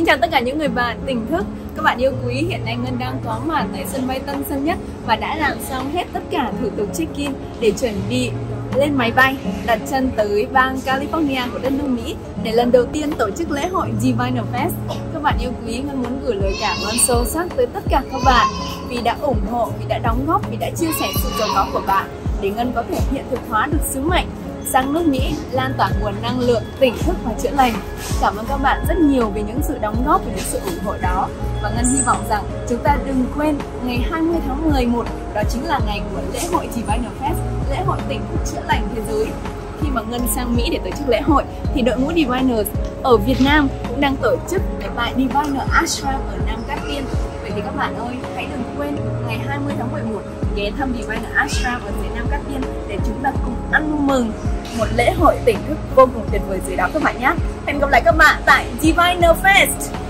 chào tất cả những người bạn tỉnh thức, các bạn yêu quý. Hiện nay Ngân đang có mặt tại sân bay Tân Sơn Nhất và đã làm xong hết tất cả thủ tục check-in để chuẩn bị lên máy bay đặt chân tới bang California của đất nước Mỹ để lần đầu tiên tổ chức lễ hội Diviner Fest. Các bạn yêu quý, Ngân muốn gửi lời cảm ơn sâu sắc tới tất cả các bạn vì đã ủng hộ, vì đã đóng góp, vì đã chia sẻ sự giàu có của bạn để Ngân có thể hiện thực hóa được sứ mệnh sang nước Mỹ, lan tỏa nguồn năng lượng tỉnh thức và chữa lành. Cảm ơn các bạn rất nhiều vì những sự đóng góp và những sự ủng hộ đó. Và Ngân hy vọng rằng chúng ta đừng quên ngày 20 tháng 11, đó chính là ngày của lễ hội Diviner Fest, lễ hội tỉnh thức chữa lành thế giới. Khi mà Ngân sang Mỹ để tổ chức lễ hội thì đội ngũ Diviners ở Việt Nam cũng đang tổ chức tại Diviner Ashram ở Nam Cát Tiên. Vậy thì các bạn ơi, hãy đừng quên ngày 20 tháng 11 ghé thăm Diviner Ashram ở dưới Nam Cát Tiên để chúng ta cùng ăn mừng một lễ hội tỉnh thức vô cùng tuyệt vời dưới đó các bạn nhé. Hẹn gặp lại các bạn tại Diviner Fest.